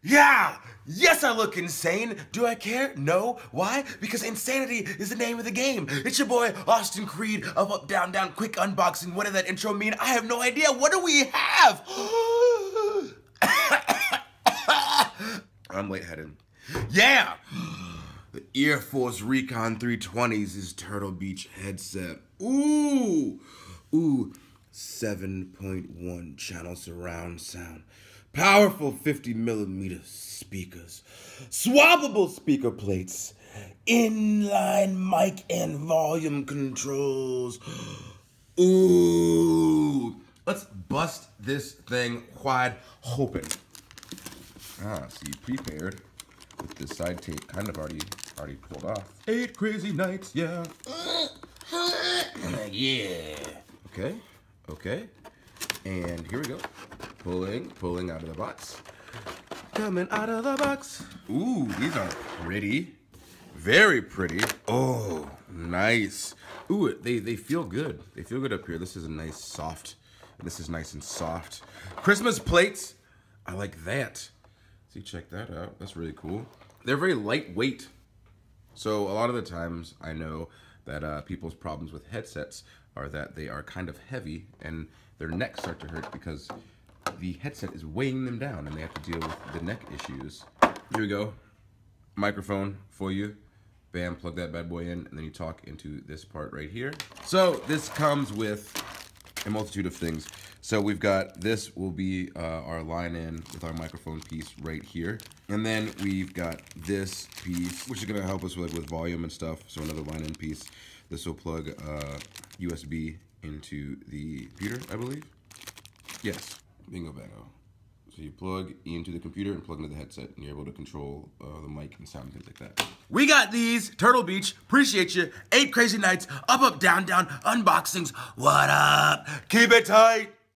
Yeah! Yes, I look insane. Do I care? No. Why? Because insanity is the name of the game. It's your boy, Austin Creed, of Up, Down, Down, Quick Unboxing. What did that intro mean? I have no idea. What do we have? I'm lightheaded. Yeah! The Air Force Recon 320's Turtle Beach headset. Ooh! 7.1 channel surround sound. Powerful 50mm speakers. Swappable speaker plates. Inline mic and volume controls. Ooh! Let's bust this thing wide open. So you prepared with this side tape kind of already pulled off. 8 crazy nights, yeah. Yeah. Okay. And here we go. Pulling out of the box. Coming out of the box. Ooh, these are pretty. Very pretty. Oh, nice. Ooh, they feel good. They feel good up here. This is a nice soft. This is nice and soft. Christmas plates. I like that. See, check that out. That's really cool. They're very lightweight. So a lot of the times I know that people's problems with headsets are that they are kind of heavy and their necks start to hurt because the headset is weighing them down and they have to deal with the neck issues. Here we go. Microphone for you. Bam, plug that bad boy in, and then you talk into this part right here. So this comes with a multitude of things. So we've got, this will be our line in with our microphone piece right here. And then we've got this piece, which is gonna help us with volume and stuff. So another line in piece. This will plug USB into the computer, I believe. Yes, bingo bango. So you plug into the computer and plug into the headset, and you're able to control the mic and sound, things like that. We got these, Turtle Beach, appreciate you. 8 crazy nights, up, down, down, unboxings. What up? Keep it tight.